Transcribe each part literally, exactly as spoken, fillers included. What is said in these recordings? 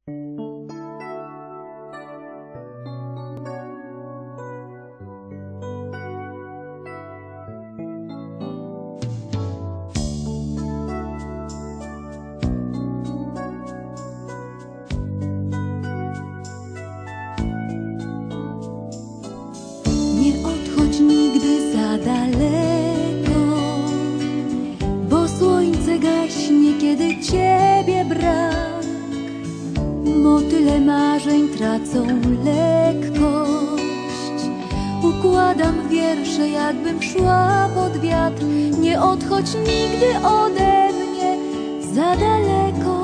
Nie odchodź nigdy za daleko, bo słońce gaśnie, kiedy ciebie brak. Motyle marzeń tracą lekkość. Układam wiersze, jakbym szła pod wiatr. Nie odchodź nigdy ode mnie za daleko,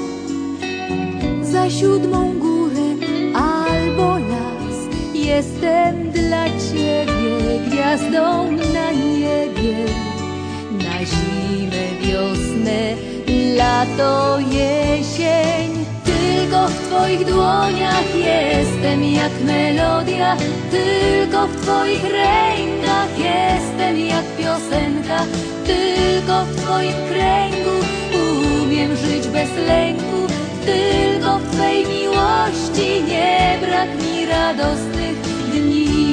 za siódmą górę albo las. Jestem dla ciebie gwiazdą na niebie, na zimę, wiosnę, lato, jesień. Tylko w twoich dłoniach jestem jak melodia, tylko w twoich rękach jestem jak piosenka. Tylko w twoim kręgu umiem żyć bez lęku, tylko w twej miłości nie brak mi radosnych dni.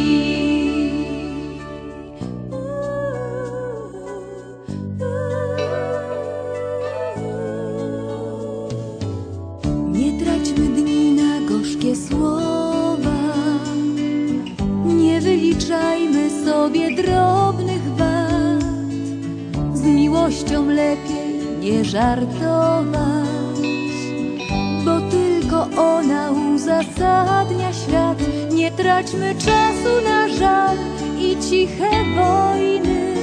Nie traćmy dni na gorzkie słowa, nie wyliczajmy sobie drobnych wad. Z miłością lepiej nie żartować, bo tylko ona uzasadnia świat. Nie traćmy czasu na żal i ciche wojny,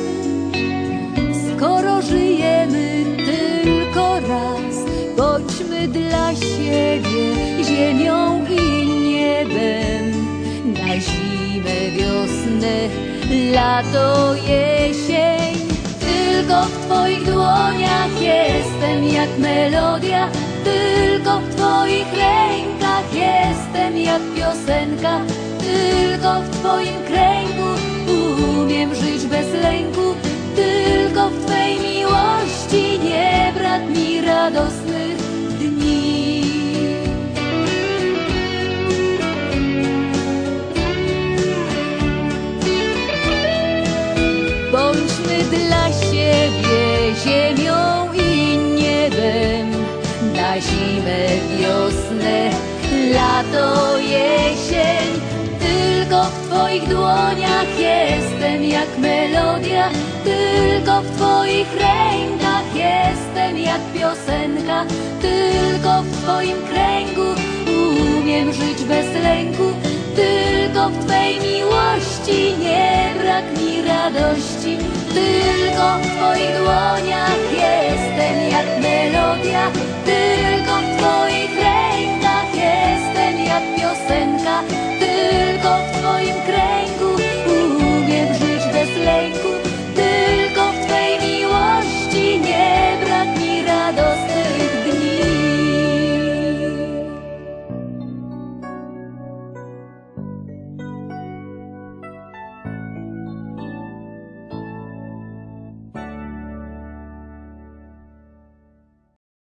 skoro żyjemy tylko raz. Bądźmy dla siebie ziemią i niebem, na zimę, wiosnę, lato, jesień. Tylko w twoich dłoniach jestem jak melodia, tylko w twoich rękach jestem jak piosenka. Tylko w twoim kręgu umiem żyć bez lęku, tylko w twej miłości nie brak mi radosnych dni. Bądźmy dla siebie ziemią i niebem, na zimę, wiosnę, lato, jesień. Tylko w twoich dłoniach jestem jak melodia, tylko w twoich rękach jestem jak piosenka. Tylko w twoim kręgu umiem żyć bez lęku, tylko w twej miłości nie brak mi radości. Tylko w twoich dłoniach jestem jak melodia, tylko w